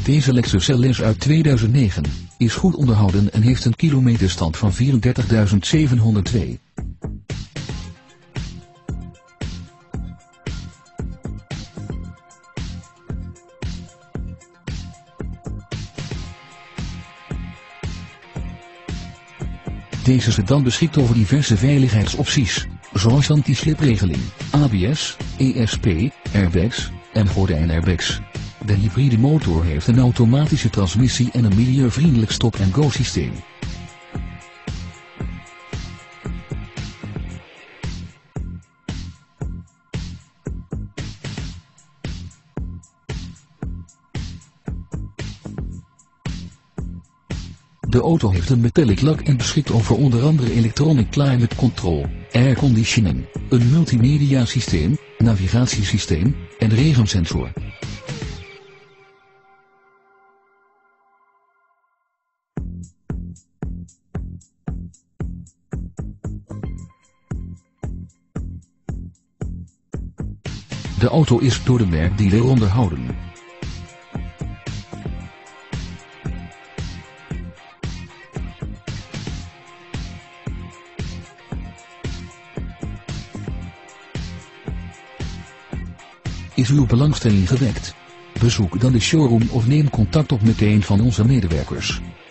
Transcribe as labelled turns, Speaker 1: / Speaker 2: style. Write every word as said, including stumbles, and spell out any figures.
Speaker 1: Deze Lexus L S uit tweeduizend negen is goed onderhouden en heeft een kilometerstand van vierendertigduizend zevenhonderdtwee. Deze sedan beschikt over diverse veiligheidsopties, zoals anti-slipregeling, A B S, E S P, airbags en gordijnairbags. De hybride motor heeft een automatische transmissie en een milieuvriendelijk stop-and-go systeem. De auto heeft een metallic lak en beschikt over onder andere electronic climate control, air conditioning, een multimedia systeem, navigatiesysteem en regensensor. De auto is door de merkdealer onderhouden. Is uw belangstelling gewekt? Bezoek dan de showroom of neem contact op met een van onze medewerkers.